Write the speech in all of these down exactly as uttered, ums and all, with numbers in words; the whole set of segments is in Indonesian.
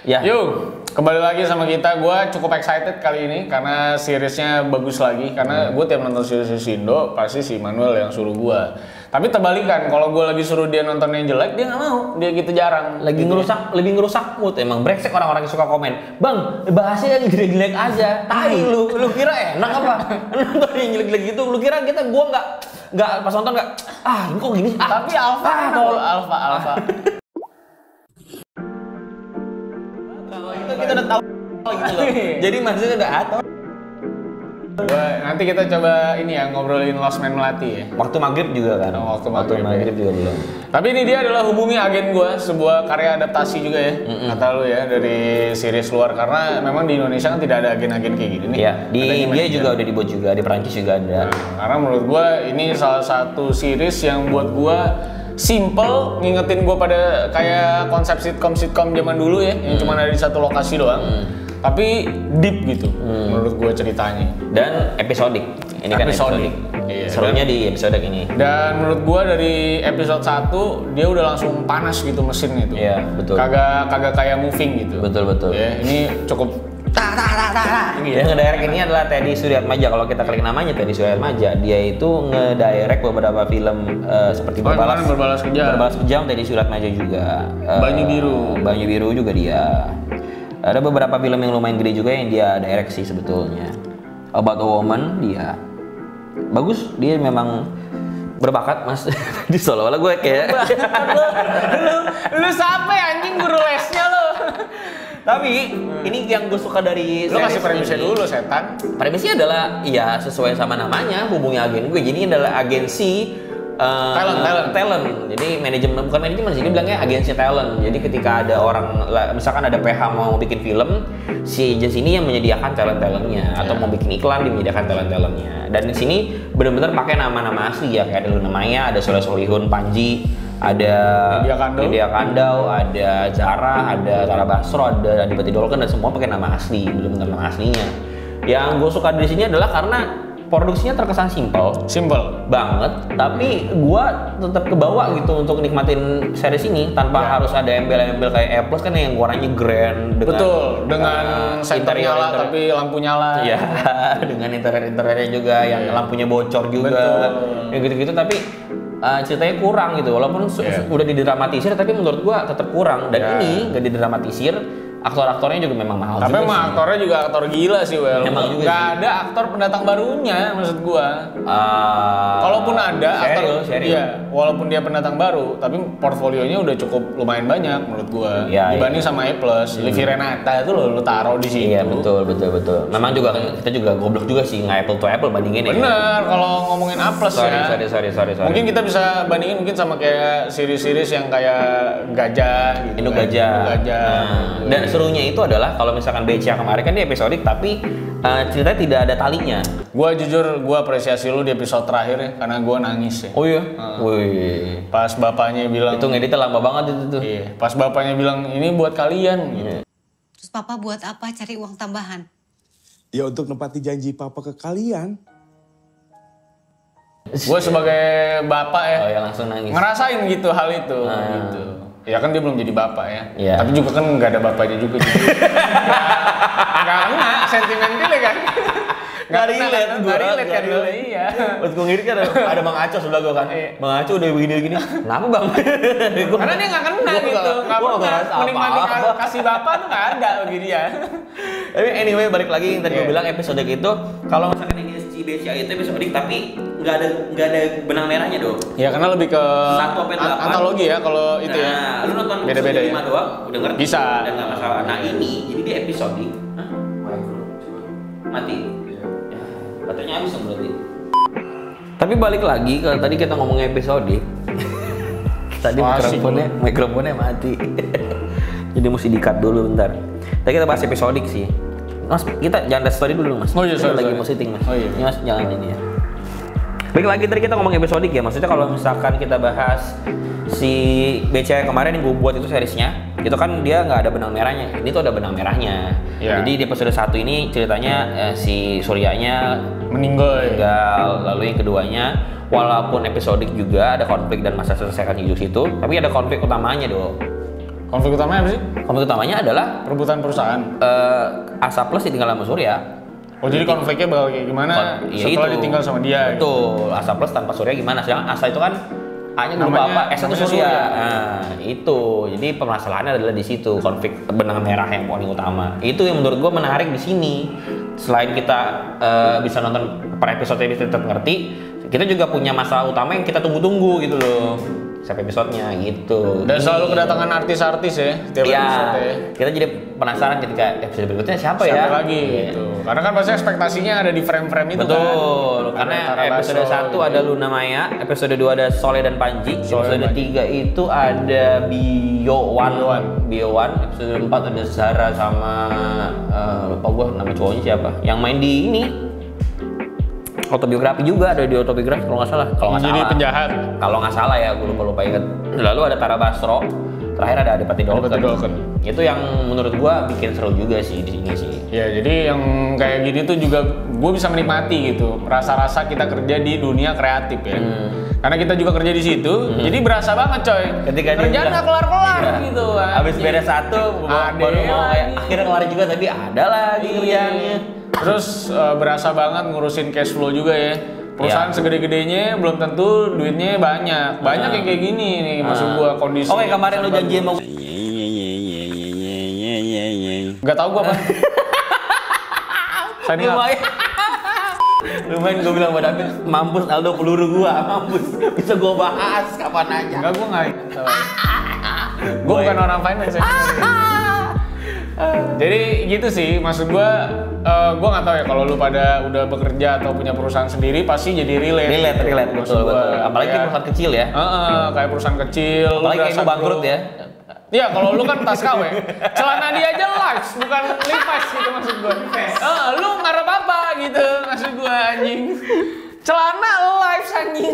Ya. Yuk, kembali lagi sama kita. Gue cukup excited kali ini karena seriesnya bagus lagi. Karena gue tiap nonton series Indo pasti si Manuel yang suruh gue. Tapi terbalikan, kalau gue lagi suruh dia nonton yang jelek, dia nggak mau. Dia gitu jarang. Lagi gitu ngerusak, ya. Lebih ngerusak mood. Emang brengsek orang-orang yang suka komen. Bang, bahasnya yang jelek-jelek aja. Tai lu, lu kira enak apa? Nonton yang jelek-jelek gitu. Lu kira kita gue nggak nggak pas nonton nggak? Ah, ini kok gini? Ah, tapi Alpha, ah, kalau Alpha, Alpha. Itu kita udah tahu gitu loh. Jadi maksudnya udah atau nanti kita coba ini ya ngobrolin Lost Man Melati ya. Waktu maghrib juga kan. Oh, waktu maghrib, waktu maghrib ya. juga belum. Tapi ini dia adalah Hubungi Agen Gua, sebuah karya adaptasi juga ya. Mm-mm. Kata lu ya dari series luar karena memang di Indonesia kan tidak ada agen-agen kayak gini nih. Iya, di India juga udah dibuat juga, di Perancis juga ada. Nah, karena menurut gua ini salah satu series yang buat gua simple, ngingetin gue pada kayak konsep sitcom-sitcom zaman dulu ya, yang cuma ada di satu lokasi doang, hmm. tapi deep gitu, hmm. menurut gue ceritanya. Dan episodik, ini kan episodik. Iya, serunya dan, di episode ini. Dan menurut gue dari episode satu dia udah langsung panas gitu mesin itu. Iya, betul. Kagak kagak kayak moving gitu. Betul betul. Ya, ini cukup tak tak tak tak tak gitu. Yang ngedirect ini adalah Teddy Suryatmaja. Kalau kita klik namanya Teddy Suryatmaja, dia itu ngedirect beberapa film uh, seperti oh, Berbalas Berbalas Kejam. Berbalas Kejam Teddy Suryatmaja juga. Uh, Banyu Biru. Banyu Biru juga dia. Ada beberapa film yang lumayan gede juga yang dia direct sih sebetulnya. About a Woman dia. Bagus, dia memang berbakat mas di Solo. Walau gue kayak lu, lu, lu sampai anjing guru lesnya lo. Tapi hmm. ini yang gue suka dari lu kasih premisnya dulu setan. Premisnya adalah ya sesuai sama namanya, Hubungi Agen Gue. Jadi ini adalah agensi uh, talent, talent, talent. Jadi manajemen bukan manajemen sih, dia bilangnya agensi talent. Jadi ketika ada orang, misalkan ada P H mau bikin film, si agensi ini yang menyediakan talent-talentnya, yeah. atau mau bikin iklan dia menyediakan talent-talentnya. Dan di sini benar-benar pakai nama-nama asli ya, kayak ada Luna Maya, ada Soleh Solihun, Panji, ada Lydia Kandau, ada Zara, ada Tara Basro, ada Adipati Dolken, dan semua pakai nama asli, benar-benar nama aslinya. Yang gue suka di sini adalah karena produksinya terkesan simple, simple banget, tapi gue tetap kebawa gitu untuk nikmatin series ini tanpa ya. harus ada embel-embel kayak A plus kan yang warnanya grand. Dengan, betul, dengan uh, center nyala interior, tapi lampu nyala. Iya, dengan interior-interiornya juga yeah. yang lampunya bocor juga, yang gitu-gitu. Tapi Uh, ceritanya kurang gitu, walaupun yeah. udah didramatisir tapi menurut gua tetap kurang. Dan yeah. ini gak didramatisir, aktor-aktornya juga memang mahal. Tapi emang aktornya juga aktor gila sih, Wel. Memang juga gak sih. ada aktor pendatang barunya maksud gua. Uh, Kalaupun ada aktor, serius. iya, walaupun dia pendatang baru, tapi portfolionya udah cukup lumayan banyak menurut gua. Yeah, dibanding yeah. sama A plus, hmm. Livi Renata itu lo lo taruh di situ. Iya betul betul betul. Memang juga kita juga goblok juga sih nggak apple to apple bandingin. Bener ya. Kalau ngomongin A plus sorry, ya. Sorry sorry sorry sorry. Mungkin kita bisa bandingin mungkin sama kayak series-series yang kayak Gajah gitu. Indo kan. Gajah. Indo Gajah. Nah, dan serunya itu adalah kalau misalkan B C A kemarin kan dia episodik tapi uh, ceritanya tidak ada talinya. Gua jujur gua apresiasi lu di episode terakhir ya karena gua nangis ya. Oh iya. Uh, Wih. Pas bapaknya bilang itu ngeditnya lama banget itu tuh. Iya. Pas bapaknya bilang ini buat kalian gitu. Terus papa buat apa cari uang tambahan? Ya untuk nempati janji papa ke kalian. Gue sebagai bapak ya, oh, ya langsung nangis. Ngerasain gitu hal itu nah. gitu. Ya kan dia belum jadi bapak ya, ya. Tapi juga kan nggak ada bapaknya juga. Nggak enak sentimen dia kan. Nggak relate, nggak relate kan dulu iya. Waktu gue ngiri kan ada Bang Aco sebelah gue kan. Bang Aco udah begini-begini. Kenapa Bang? Karena dia nggak kena gitu. Nggak pernah menikmati kasih bapak tuh nggak ada begini ya. Tapi anyway balik lagi yang tadi gue bilang episode itu kalau misalkan ini si B C A itu episodik tapi nggak ada nggak ada benang merahnya dong. Ya karena lebih ke satu sampai delapan antologi ya kalau itu ya. Nah, lu nonton beda-beda ya. lima doang udah ngerti. Bisa. Dan nggak masalah. Nah ini jadi di episodik. Hah? Mati. Katanya habis dong berarti. Tapi balik lagi kalau tadi kita ngomongin episodik. Tadi mikrofonnya mikrofonnya mati. Jadi mesti di-cut dulu bentar. Tadi kita bahas episodik sih. Mas, kita jangan lihat story dulu Mas. Oh iya, kita sorry, lagi sorry. mau syuting Mas. Oh iya. Ini Mas jangan ini ya. Baik lagi tadi kita ngomong episodik ya. Maksudnya kalau misalkan kita bahas si B C A kemarin yang gue buat itu seriesnya, itu kan dia nggak ada benang merahnya. Ini tuh ada benang merahnya. Yeah. Jadi di episode satu ini ceritanya eh, si Suryanya meninggal. meninggal. Lalu yang keduanya, walaupun episodik juga ada konflik dan masa selesaikan hidup situ, tapi ada konflik utamanya dong. Konflik utamanya apa sih? Konflik utamanya adalah Perebutan perusahaan. eh, Asa Plus ditinggal sama Surya. Oh jadi konfliknya bakal kayak gimana Kon- iya setelah itu. ditinggal sama dia? Betul, Asa Plus tanpa Surya gimana? Sedangkan Asa itu kan A-nya gue lupa Namanya- apa, S itu namanya Surya. Surya. Nah, itu. Jadi permasalahannya adalah di situ, konflik benang merah yang paling utama. Itu yang menurut gue menarik di sini. Selain kita eh, bisa nonton per episode ini tetap ngerti, kita juga punya masalah utama yang kita tunggu-tunggu gitu loh. Setiap episodenya gitu. Dan Ini- selalu kedatangan artis-artis ya tiap Iya, episode ya. kita jadi penasaran ketika episode berikutnya siapa, Siapa ya? lagi Iya. gitu. Karena kan pasti ekspektasinya ada di frame-frame itu kan. Betul, karena Ada Tara episode Basro, satu gitu. ada Luna Maya, episode dua ada Soleh dan Panji, Soleh episode dan Panji. tiga itu ada Bio Wan, Bio Wan. Bio Wan, episode empat ada Zara sama eh, lupa gua nama cowoknya siapa, yang main di ini autobiografi juga, ada di autobiografi kalau nggak salah, kalau nggak Jadi salah, penjahat. kalau nggak salah ya, gue lupa lupa inget. Lalu ada Tara Basro, terakhir ada Adipati Dolken. Adipati Dolken. Itu yang menurut gua bikin seru juga sih di sini sih. Ya jadi yang kayak gini tuh juga gue bisa menikmati gitu. Rasa-rasa kita kerja di dunia kreatif ya. Hmm. Karena kita juga kerja di situ, jadi berasa banget coy. Ketika dia kerjaan bilang- nggak kelar-kelar Iya. gitu. Habis anjing. beres satu, Ada baru mau kayak lagi. akhirnya kelar juga tapi ada lagi Iya. kerjaannya. Terus eh, berasa banget ngurusin cash flow juga ya. Perusahaan Iya. segede-gedenya belum tentu duitnya banyak. Banyak Ah. yang kayak gini nih, maksud gua kondisi. Oke, kemarin lu janji sama Gak tau gua apa. Saya ini apa? lumayan. Lumayan gue bilang sama David, mampus Aldo peluru gua, mampus. Bisa gua bahas kapan aja. Enggak, gua nggak. Gua bukan orang finance ya. Jadi gitu sih, maksud gua, eh, gua nggak tahu ya kalau lu pada udah bekerja atau punya perusahaan sendiri pasti jadi relate. Relate, relate, Maksud betul, gua, betul. Apalagi kayak- perusahaan kecil ya. Heeh, kayak perusahaan kecil. lu Apalagi kayak berasa gue bangkrut grow. ya. Iya, kalau lu kan tas K W. Celana dia aja Levi's, bukan Levi's gitu maksud gua. Heeh, lu ngarep apa gitu maksud gua anjing. Celana Levi's anjing.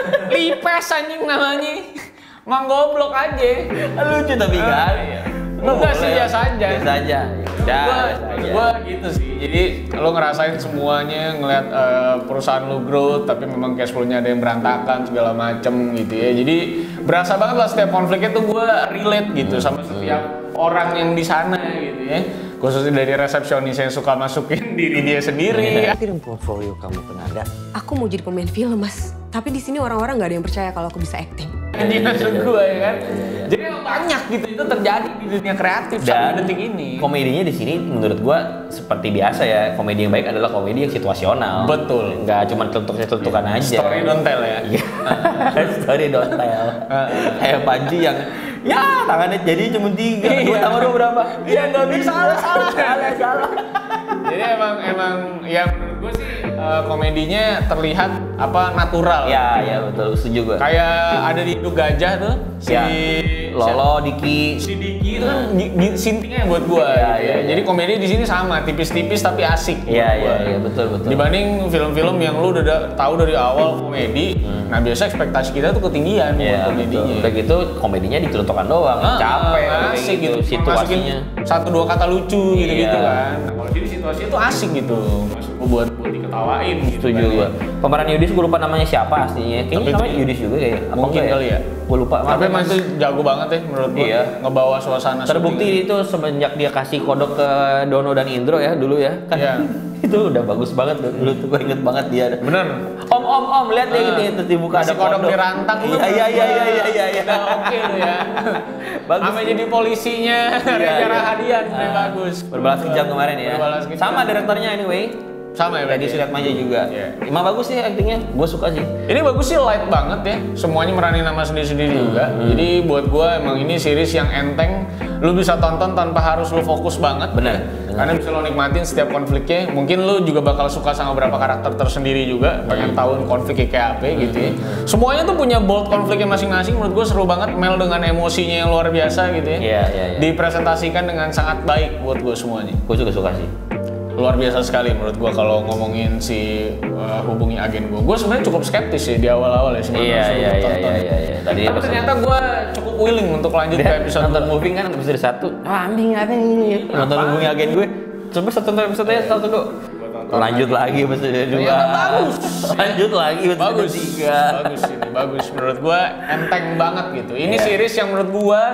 Levi's anjing namanya. Mang goblok aja. Lucu tapi kan. Enggak sih, biasa aja. Biasa aja. Ya, gua, biasa aja. gua gitu sih. Jadi lo ngerasain semuanya, ngeliat eh, perusahaan lo growth, tapi memang cash flow-nya ada yang berantakan segala macem gitu ya. Jadi berasa banget lah setiap konfliknya tuh gua relate gitu sama setiap orang yang di sana gitu ya. Khususnya dari resepsionis yang suka masukin diri dia sendiri. Kirim portfolio kamu ke Nanda. Aku mau jadi pemain film, Mas. Tapi di sini orang-orang nggak ada yang percaya kalau aku bisa acting. Ini maksud gua ya kan. Jadi emang banyak gitu itu terjadi di dunia kreatif sampai Dan detik ini. komedinya di sini menurut gua seperti biasa ya, komedi yang baik adalah komedi yang situasional. Betul. Nggak cuma celutuk-celutukan aja. Story don't tell ya. Iya. Story don't tell. Kayak Panji yang ya tangannya jadi cuma tiga, gua Iya. tambah dua berapa? Iya, nggak bisa, salah, salah. salah, salah. Jadi emang emang ya menurut gue sih eh, komedinya terlihat apa natural. Ya, ya betul, setuju gua. Kayak ada di Induk Gajah tuh si Ya. Lolo, Diki, si Diki itu kan gi- gi- sintingnya buat gua. Iya, gitu iya, ya. iya. Jadi komedi di sini sama, tipis-tipis tapi asik. buat Iya, gua. iya, iya, betul, betul. Dibanding film-film yang lu udah da- tahu dari awal komedi, nah biasa ekspektasi kita tuh ketinggian buat Iya, komedinya. betul. Udah gitu komedinya diceletukan doang, Ah, capek, ah, kayak asik gitu, gitu, Cuma masukin situasinya. satu dua kata lucu gitu-gitu Iya. kan. Nah, kalau jadi situasinya tuh asik gitu, masuk buat buat diketawain gitu. Setuju kan, gua. ya. Pemeran Yudis gua lupa namanya siapa aslinya. Tapi Kayaknya itu- namanya Yudis juga kayaknya. Apa Mungkin enggak kali ya. Gua lupa. Tapi Maaf, emang Mas. itu jago banget ya menurut gua. Iya. Ngebawa suasana. Terbukti syuting. itu semenjak dia kasih kodok ke Dono dan Indro ya dulu ya. Kan Iya. itu udah bagus banget dulu tuh gua inget banget dia. Bener. Om om om lihat deh Ah. ini terus dibuka Kasih ada kodok di rantang lu. Iya iya iya iya iya iya. iya. Udah oke lu ya. Bagus. Sampai jadi polisinya Iya, Reza iya. Rahadian udah Ah, bagus. Berbalas kejam kemarin ya. Berbalas kejam. Sama direktornya anyway. Sama ya Teddy berarti. Suryatmaja juga. Iya. Emang bagus sih aktingnya, gue suka sih. Ini bagus sih, light banget ya. Semuanya meranin nama sendiri-sendiri Hmm, juga. Jadi buat gua emang ini series yang enteng. Lu bisa tonton tanpa harus lu fokus banget. Bener, bener. Karena bisa lo nikmatin setiap konfliknya. Mungkin lu juga bakal suka sama beberapa karakter tersendiri juga. Pengen Hmm. tahu konfliknya kayak apa gitu ya. Semuanya tuh punya bold konfliknya masing-masing. Menurut gua seru banget. Mel dengan emosinya yang luar biasa gitu ya. Iya iya iya. Dipresentasikan dengan sangat baik buat gua semuanya. Gue juga suka sih. Luar biasa sekali menurut gua kalau ngomongin si uh, hubungi agen gua. Gua sebenarnya cukup skeptis ya di awal-awal ya sebelum Iya sebelum iya iya tonton. iya iya. iya. Tadi Tapi pas ternyata gua cukup willing untuk lanjut ke dia episode nonton dua. movie kan episode satu. Wah ambing apa ini? Nonton hubungi agen gue. Coba satu episode aja satu dulu. Lanjut lagi episode dua. Ternyata bagus. Lanjut lagi episode Bagus. tiga. Bagus ini, bagus menurut gua enteng banget gitu. Ini Iya. series yang menurut gua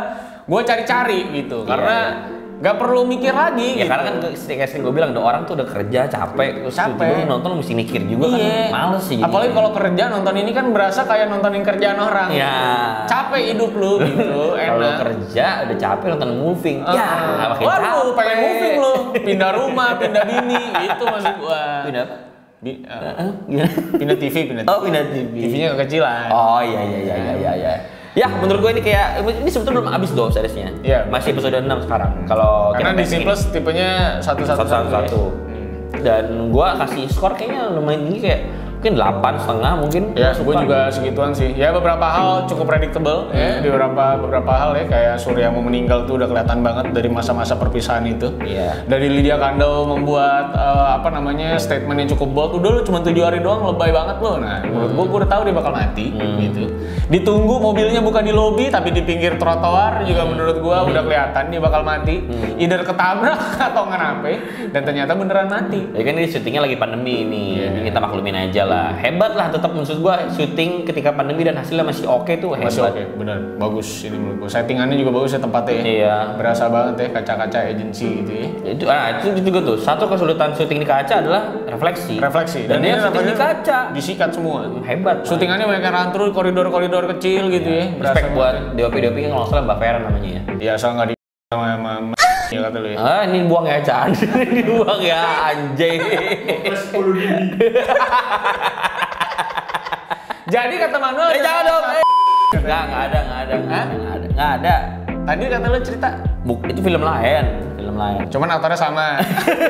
gue cari-cari gitu, Iya, karena nggak perlu mikir lagi. Ya gitu. karena kan kayak sering gue bilang, orang tuh udah kerja capek, terus Capek. tiba-tiba nonton mesti mikir juga Iya. kan, males sih. jadinya. Apalagi kalau kerja nonton ini kan berasa kayak nontonin kerjaan orang. Ya. Capek hidup lu gitu, Kalau enak. kerja udah capek nonton moving, ya Ah, makin waduh, capek. pengen moving lu, pindah rumah, pindah bini, itu maksud gua. Pindah apa? Bi- eh, Hah? Gimana? pindah T V, pindah T V. Oh, pindah T V. T V-nya kekecilan. Oh iya iya iya iya iya. iya. Ya menurut gue ini kayak ini sebetulnya belum habis dong seriesnya. Iya. Masih episode enam sekarang. Kalau Karena kita Disney pengen- Plus tipenya satu satu satu satu satu. Dan gua kasih skor kayaknya lumayan tinggi, kayak mungkin delapan setengah mungkin. Ya, Suka. gue juga segituan sih. Ya beberapa hal cukup predictable ya, di beberapa beberapa hal ya, kayak Surya mau meninggal tuh udah kelihatan banget dari masa-masa perpisahan itu. Iya. Dari Lydia Kandou membuat eh, apa namanya statement yang cukup bold, udah lu cuma tujuh hari doang, lebay banget lo. Nah, menurut gue gue udah tahu dia bakal mati gitu. Ditunggu mobilnya bukan di lobi tapi di pinggir trotoar juga menurut gue udah kelihatan dia bakal mati. Either ketabrak atau ngenape, dan ternyata beneran mati. Ya kan ini syutingnya lagi pandemi nih, Iya. jadi kita maklumin aja lah. Hebat lah tetap, maksud gua syuting ketika pandemi dan hasilnya masih oke tuh hebat. Masih oke, bener, bagus ini menurut gue. Settingannya juga bagus ya tempatnya ya. Iya. Berasa banget ya kaca-kaca agency gitu ya. Ya, itu, ah, itu juga tuh satu kesulitan syuting di kaca adalah refleksi. Refleksi. Dan, dia ini syuting di refleksi kaca. disikat semua. Hebat. Syutingannya banyak yang run through koridor-koridor kecil gitu ya. Respect Berasa buat banget. D O P D O P kan kalau nggak salah Mbak Vera namanya ya. Ya asal nggak di sama sama sama ya kata lu ya. Ah, ini buang ya Chan. Ini buang ya anjing. Jadi kata Manuel. Eh jangan dong. Eh. Nggak, nggak ada, nggak ada, nggak ada, nggak ada, nggak ada. Tadi kata lu cerita. Buk, itu film lain, film lain. Cuman aktornya sama.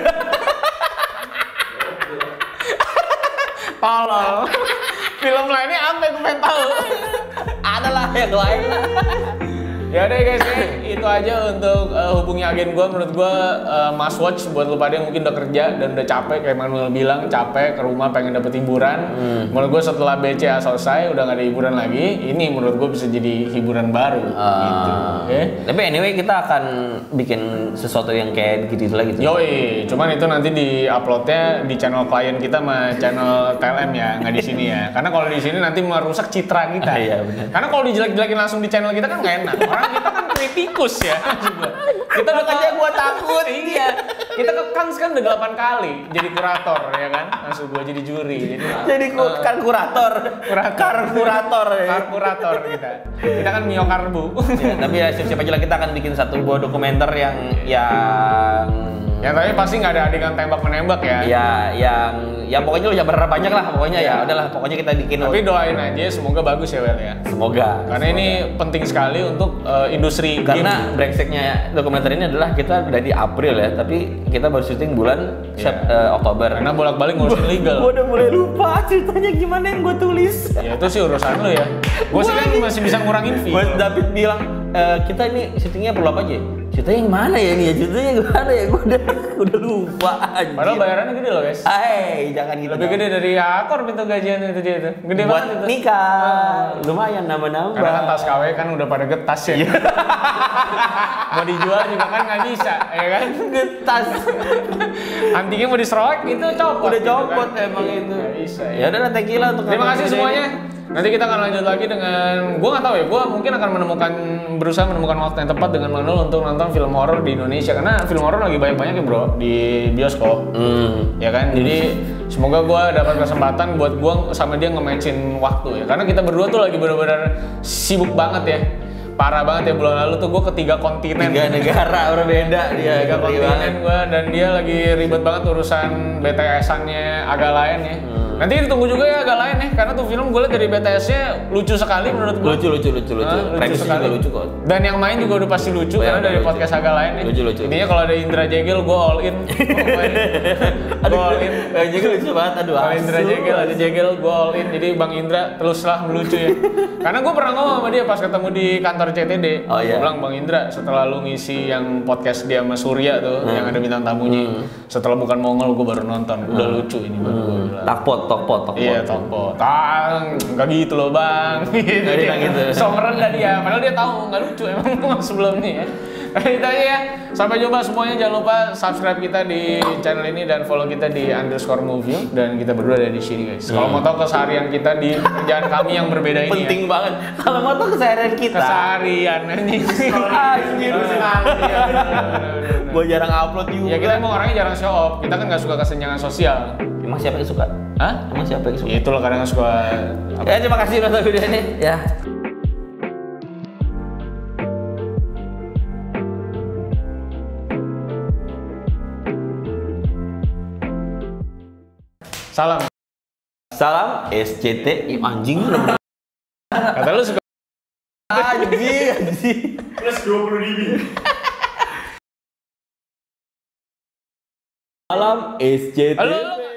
Tolol. Film lainnya apa yang gue pengen tahu? Ada lah yang lain lah. Ya udah guys, ya, itu aja untuk uh, hubungi agen gue. Menurut gue uh, must watch buat lu pada yang mungkin udah kerja dan udah capek, kayak Manuel bilang capek ke rumah pengen dapet hiburan. Hmm. Menurut gue setelah B C A selesai udah gak ada hiburan lagi, ini menurut gue bisa jadi hiburan baru. Ah. Gitu. Oke? Tapi anyway kita akan bikin sesuatu yang kayak gitu lagi tuh. Yoi, cuman itu nanti di uploadnya di channel klien kita sama channel T L M ya, nggak di sini ya. Karena kalau di sini nanti merusak citra kita. Ah, iya, benar. Karena kalau dijelek-jelekin langsung di channel kita kan nggak enak. Orang kita kan kritikus ya. Kita udah Makanya gua takut. Iya. Kita ke Cannes kan udah delapan kali jadi kurator ya kan. Maksud gua jadi juri. Jadi, Jadi ku, eh, kan kurator. Kurator. Kar kurator ya. Kar kurator kita. Kita kan miokarbu. Ya, tapi ya siap-siap aja lah, kita akan bikin satu buah dokumenter yang yang Ya tapi pasti nggak ada adegan tembak menembak ya. ya yang ya pokoknya lu jangan berharap banyak lah pokoknya ya. Udahlah pokoknya kita bikin. Tapi doain aja semoga bagus ya Wel ya. Semoga. Karena ini penting sekali untuk uh, industri Karena game. brengseknya dokumenter ini adalah kita udah di April ya, tapi kita baru syuting bulan Sep- eh, Oktober. Karena bolak-balik ngurusin legal. Gue udah mulai lupa ceritanya gimana yang gue tulis. Ya itu sih urusan lu ya. Gue sih kan masih bisa ngurangin fee. Mas David bilang, e, kita ini syutingnya perlu apa aja? Ceritanya yang mana ya ini ya? Ceritanya gimana ya? Gue udah udah lupa anjir. Padahal bayarannya gede loh guys. Hai, jangan gitu. Lebih dong. gede dari akor pintu gajian itu dia itu. Gede buat banget itu. nikah. Lumayan nambah-nambah. Karena kan tas K W kan udah pada getas ya. Mau dijual juga kan nggak bisa, ya kan? Getas. Antingnya mau diserok itu copot. Udah gitu copot kan. emang itu. Nggak bisa Ya udah lah, thank you lah untuk Terima kasih nonton semuanya. video ini. Nanti kita akan lanjut lagi dengan, gue nggak tahu ya, gue mungkin akan menemukan berusaha menemukan waktu yang tepat dengan Manuel untuk nonton film horor di Indonesia karena film horor lagi banyak-banyak ya bro di bioskop, Hmm. ya kan? Jadi semoga gue dapat kesempatan buat gue sama dia nge-matchin waktu ya, karena kita berdua tuh lagi benar-benar sibuk banget ya, parah banget ya bulan lalu tuh gue ke tiga kontinen. Tiga negara berbeda dia. Tiga ngeri banget. kontinen gue dan dia lagi ribet banget urusan B T S-annya agak lain ya. Nanti ditunggu juga ya agak lain ya, karena tuh film gue liat dari B T S-nya lucu sekali menurut gue. Lucu lucu lucu lucu. Hah, Premisnya juga lucu kok. Dan yang main juga udah pasti lucu Oh, karena ya, dari lucu. podcast agak lain ya. Lucu, lucu. Intinya kalau ada Indra Jegel gue all in. Gue all in. Eh, juga lucu banget, aduh. Kalau Indra asu. Jegel ada Jegel gue all in. Jadi Bang Indra teruslah melucu ya. Karena gue pernah ngomong sama dia pas ketemu di kantor C T D. Oh, iya. Gue bilang Bang Indra setelah lu ngisi yang podcast dia sama Surya tuh Hmm. yang ada bintang tamunya. Setelah bukan Mongol gue baru nonton. Udah lucu ini baru gue bilang. Takpot, tokpot, tokpot. Iya, toko. Tang, nggak gitu loh bang. Gitu Nggak dia. bilang gitu. So merendah dia, padahal dia tahu nggak lucu emang sebelumnya ya. Itu aja ya. Sampai jumpa semuanya. Jangan lupa subscribe kita di channel ini dan follow kita di underscore movie. Dan kita berdua ada di sini guys. Kalau mau tahu keseharian kita di kerjaan kami yang berbeda ini Penting ya. banget. Kalau mau tahu keseharian kita. Keseharian anjing. Anjir. Gue jarang upload juga. Ya kita emang orangnya jarang show off. Kita kan nggak suka kesenjangan sosial. Emang siapa yang suka? Hah? Emang siapa yang suka? Ya itulah kadang suka. Ya terima kasih udah nonton video ini. Ya. Salam. Salam S C T. Ih, anjing lu. Kata lu suka. Anjing, anjing. Plus dua puluh ribu. Salam S C T. Halo.